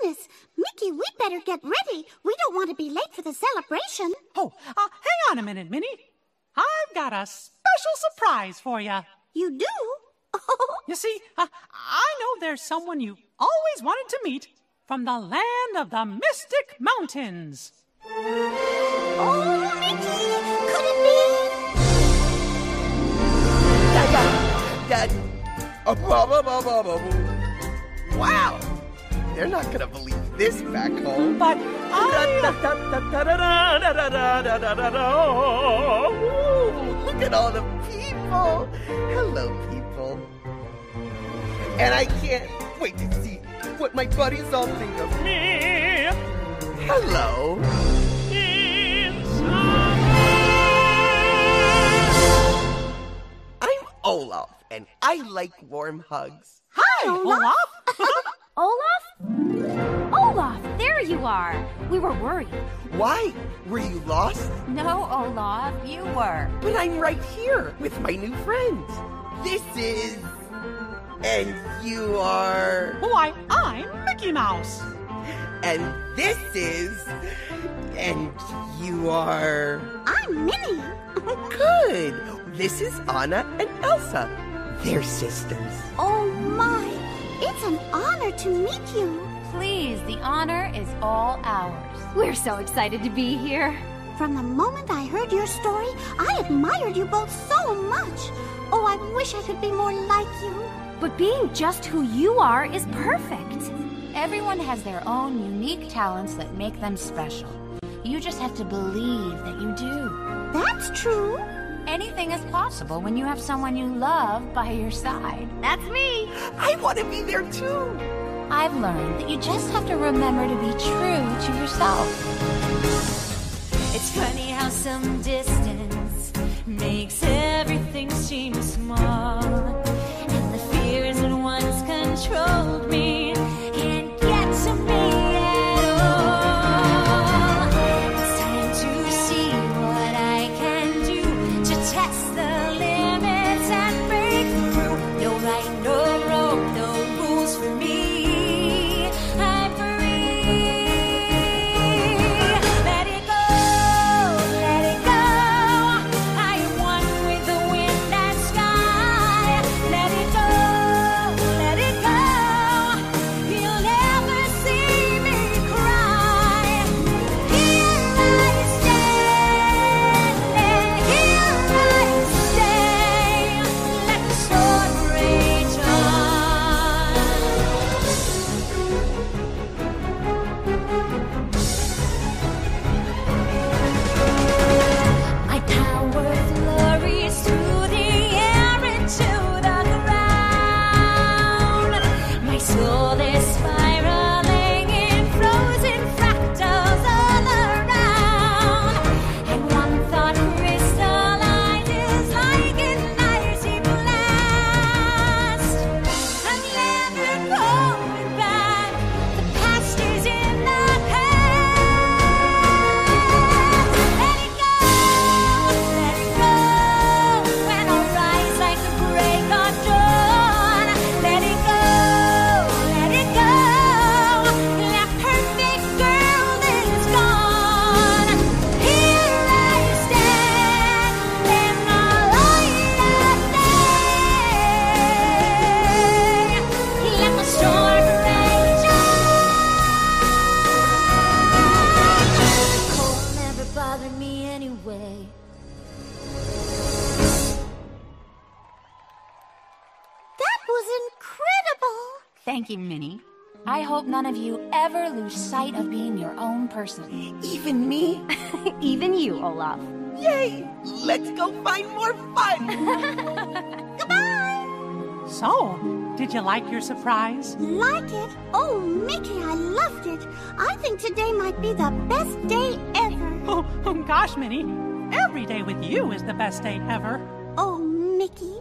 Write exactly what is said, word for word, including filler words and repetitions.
goodness. Mickey, we better get ready. We don't want to be late for the celebration. Oh, uh, hang on a minute, Minnie. I've got a special surprise for you. You do? You see, uh, I know there's someone you always wanted to meet from the land of the Mystic Mountains. Oh, Mickey, could it be? Dad, wow, they're not gonna believe this back home. But I... Ooh, look at all the people. Hello, people. And I can't wait to see what my buddies all think of me. Hello. I'm Olaf, and I like warm hugs. Hi, Olaf. Olaf? Olaf, there you are. We were worried. Why? Were you lost? No, Olaf, you were. But I'm right here with my new friends. This is... And you are... Why, I'm Mickey Mouse. And this is... And you are... I'm Minnie. Good. This is Anna and Elsa. They're sisters. Oh, my. It's an honor to meet you. Please, the honor is all ours. We're so excited to be here. From the moment I heard your story, I admired you both so much. Oh, I wish I could be more like you. But being just who you are is perfect. Everyone has their own unique talents that make them special. You just have to believe that you do. That's true. Anything is possible when you have someone you love by your side. That's me. I want to be there too. I've learned that you just have to remember to be true to yourself. It's funny how some distance makes everything seem small. And the fears that once controlled me can't get to me at all. It's time to see what I can do to test the limits and break through. No right, no wrong, no rules for me. I'm free. Let it go, let it go. I am one with the wind and sky. Let it go, let it go. You'll never see me cry. Here I stand, and here I stay. Let the storm rage on. My power flurries through the air into the ground. My soul is spiraling in frozen fractals all around. And one thought crystallizes like an icy blast. I'm never going back. The past is in the past. Let it go, let it go. When I rise like the break of dawn. Let it go, let it go. That perfect girl is gone. Here I stand in the light of day. Let the storm rage on. Cold never bothered me anyway. That was incredible. Thank you, Minnie. I hope none of you ever lose sight of being your own person. Even me? Even you, Olaf. Yay! Let's go find more fun. So, did you like your surprise? Like it? Oh, Mickey, I loved it. I think today might be the best day ever. Oh, oh gosh, Minnie. Every day with you is the best day ever. Oh, Mickey,